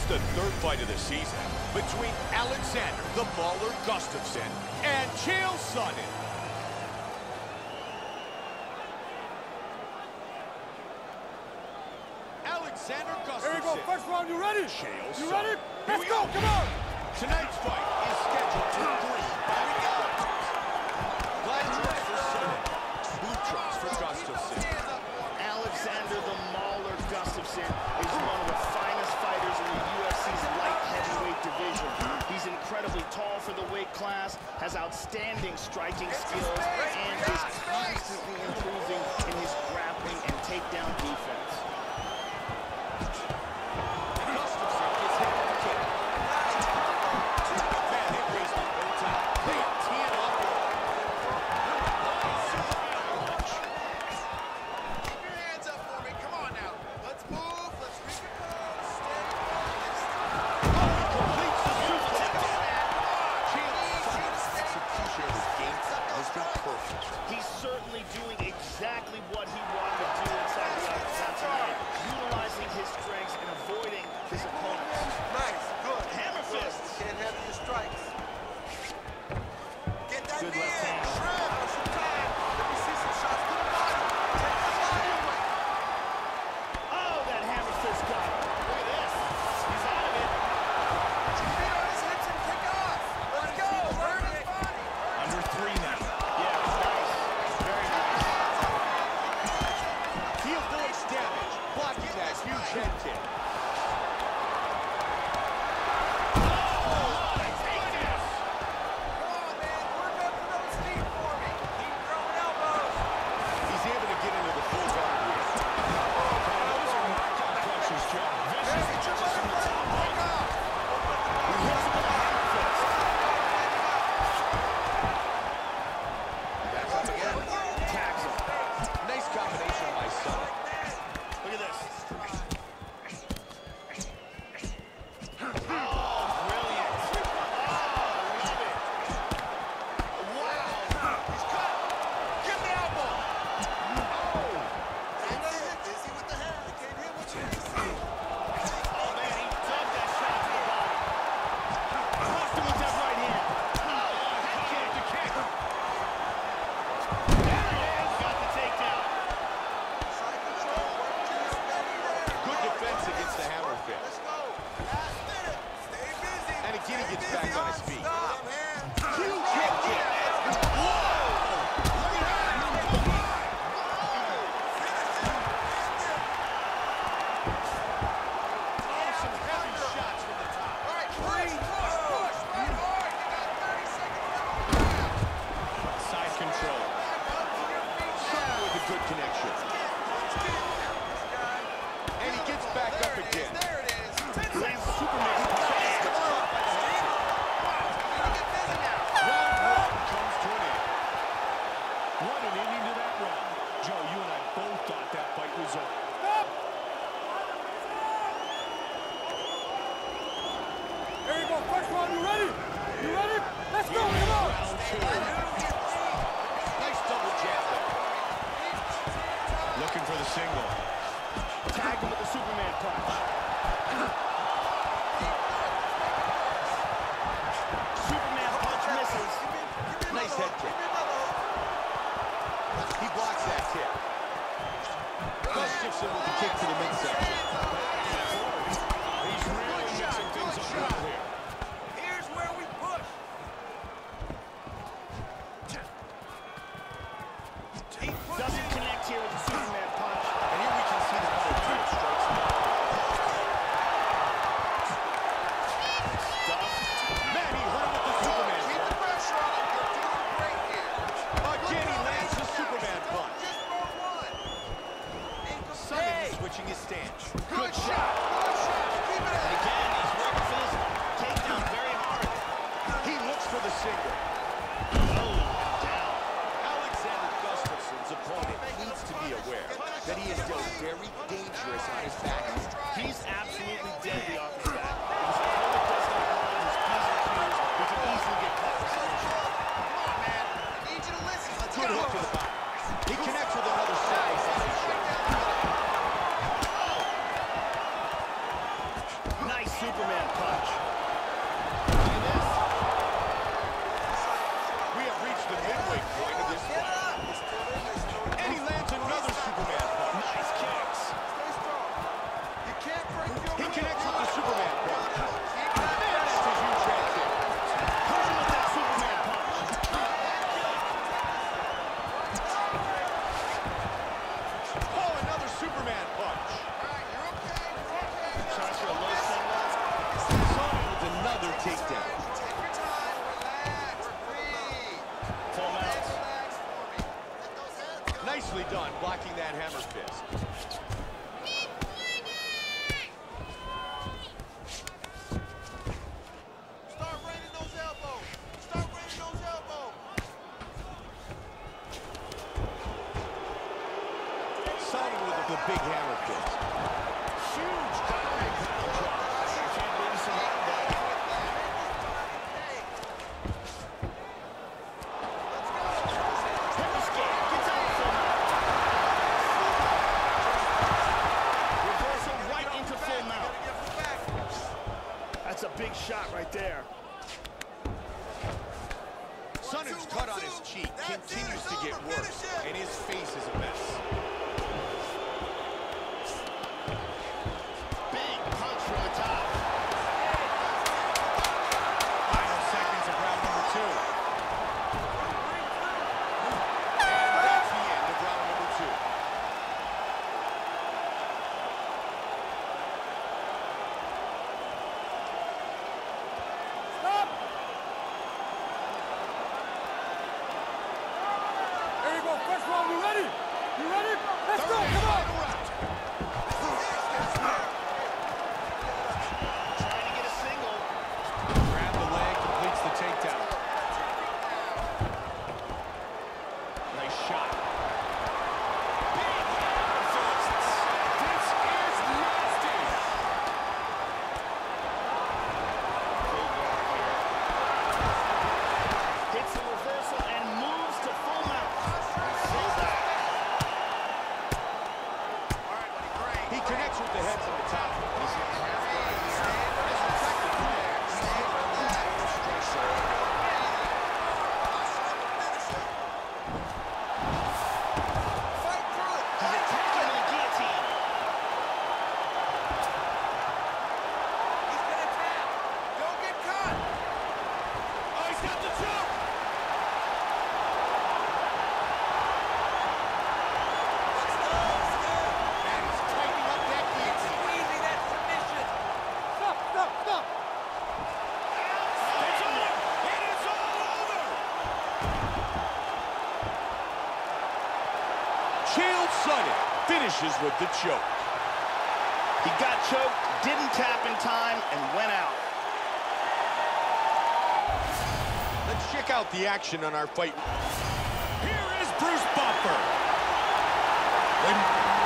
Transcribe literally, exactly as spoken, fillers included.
It's the third fight of the season between Alexander the Mauler Gustafsson and Chael Sonnen. Alexander Gustafsson. Here you go, first round, you ready? Chael You Sonnen. ready? Here Let's we go, go, come on! Tonight's fight is scheduled for three rounds. Black trunks for Sonnen, blue trunks for Gustafsson. Alexander the Mauler Gustafsson is one of the finest fighters in the U F C's light heavyweight division. He's incredibly tall for the weight class, has outstanding striking skills, and is constantly improving in his grappling and takedown defense. Gustafsson gets hit with the kick. Man, they raised the whole time. They are teeing up. Keep your hands up for me. Come on now. Let's move. Let's recompose. Stay Completes the suplex. Chael's execution of his game plan has been perfect. He's certainly doing exactly what he wanted to do inside the octagon tonight, utilizing his strengths and avoiding his opponents. Nice. Good. Hammer fists. Can't have your strikes. Get that Good knee left in. hand. Shred for some time. Let me see some shots to the body. Take the body away. Oh, that hammer fist got him. Look at this. He's out of it. Put your feet on his hips and kick off. Let's go. Burn his body. Under three now. Yeah, nice. Very nice. He avoids damage, blocking that huge head kick. Come on, man. Work up to those feet for me. Keep throwing elbows. He's able to get into the full guard here. Those are knockout punches, Joe. Hey, get your butterfly. Break off. He hits him with a hammer fist. That's up again. Tags him. Nice combination by Sonnen. Look at this. Busy with the hand. Can't hit what you need. Oh, man, he dug that shot to the body. Crossed him with that right hand. Oh, head kick. The kick. There it is. Got the takedown. Side control. Work to your belly there. Good defense against the hammer fist. Let's go. Last minute. Stay busy. And again, he Stay gets busy back on his feet. Stop, man. Huge head kick. Some heavy shots from the top. All right, push, push, push. Right hard. You got thirty seconds left on the round. Side control. Back up to your feet Sonnen now. with a good connection. Let's get this guy. And he gets back There up it is, again. There it is. Ten Lands seconds. Superman punch. Come on. Steve. Come on. We need to get busy now. Round one comes to an end. What an ending to that round. Joe, you and I both thought that fight was over. Here you go, first round, you ready? You ready? Let's go, come on! Round two. Nice double jab there. Looking for the single. Tagged him with the Superman punch. Superman punch misses. Nice head kick. He blocks that kick. Gustafsson with the kick to the midsection. He's really mixing things up right here. Here's where we push. Doesn't connect here with the Superman punch. And here we can see the other two strikes. Stuffed. Man, he hurt him with the Superman Keep punch. the pressure on him. You're doing great here. Again, he lands the Superman punch. Just for one. Ankle Sonnen hey. is switching his stance. Good shot. Good shot. Keep it And up. again, he's working for this takedown very hard. He looks for the single. Oh, down. Alexander Gustafsson's opponent needs to be aware that he is still very dangerous on his back. He's absolutely deadly off his back. If his opponent does not mind his P's and Q's, he can easily get caught with submission. Come on, man. I need you to listen. Let's Good go. hook to the body. He connects with another side submission. Nice Nice Superman punch. We have reached the midway point of this fight. And he lands another Superman punch. Nice kicks. Stay strong. You can't break your He connects with the Superman punch. Keep And that's a huge head kick. Push him with that Superman punch. Oh, another Superman punch. Tries for a low single. Sonnen with another takedown. Take your time. Relax. Breathe. Full mount. Relax for me. Let those hands go. Nicely done, blocking that hammer fist. Start raining those elbows. Start raining those elbows. Sonnen with the big hammer fist. Huge ground drop. Can't lose some height there. Hip escape. Gets out full mount. Reversal right into full mount. That's a big shot right there. Sonnen's cut on his cheek continues to get worse, and his face is a mess. Big punch from the top. Final seconds of round number two. And that's the end of round number two. Stop. There you go. First round. You ready? You ready? Let's go. Third and Come on. final round. Trying to get a single. Grab the leg, completes the takedown. Nice shot. Big fists. This is nasty. Hits the reversal and moves to full mount. Full back. All right, buddy. Great. He connects with the head from the top. Fight through it. He's attacking with a guillotine. He's gonna tap. Don't get caught. Oh, he's got the choke. And he's tightening up that guillotine. Easy that submission. Stop, stop, stop. It's over. It is all over. Chael Sonnen finishes with the choke. He got choked, didn't tap in time, and went out. Let's check out the action on our fight. Here is Bruce Buffer. Ladies